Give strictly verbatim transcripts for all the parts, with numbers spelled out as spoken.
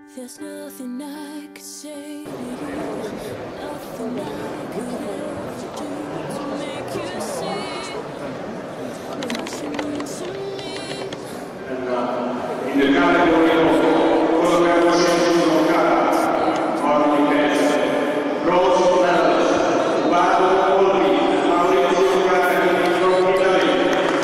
There's nothing I could say to you, nothing I could ever do to make you see what you mean to me. In the category of collaboration locale, Marty Pence, bronze medalist, Vado Olmi, Maurizio Carani from Italy.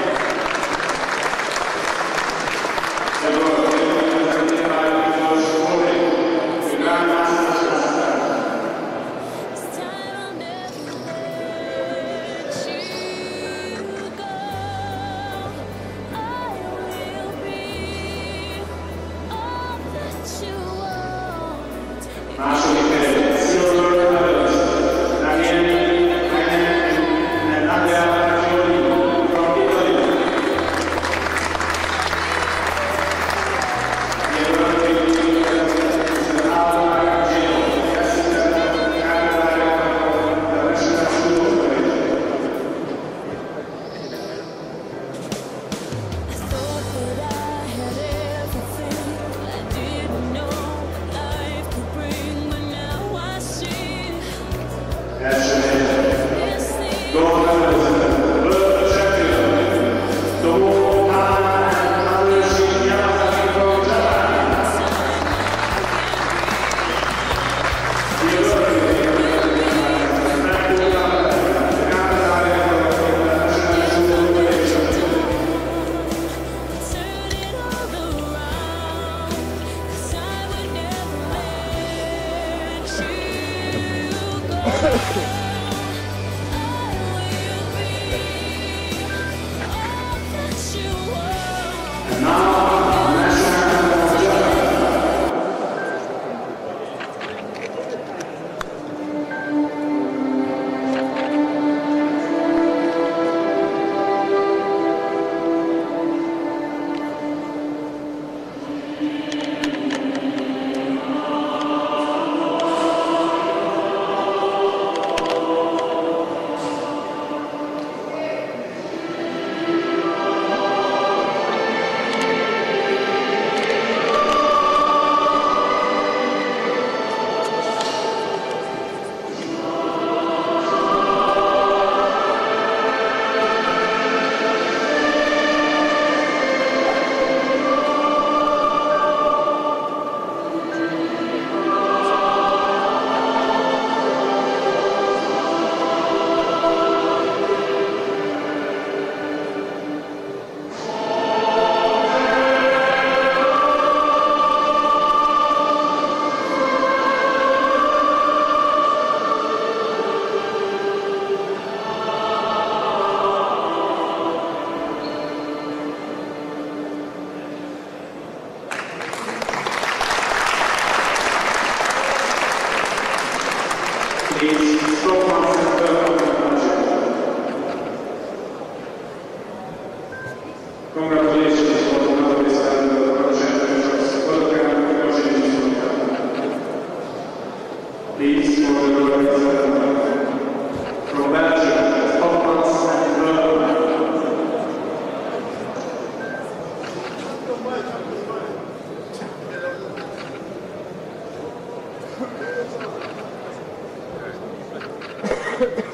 Congratulations for another design of the project. Welcome to the Please, for the from Belgium, Thomas and Verma. Ha ha ha.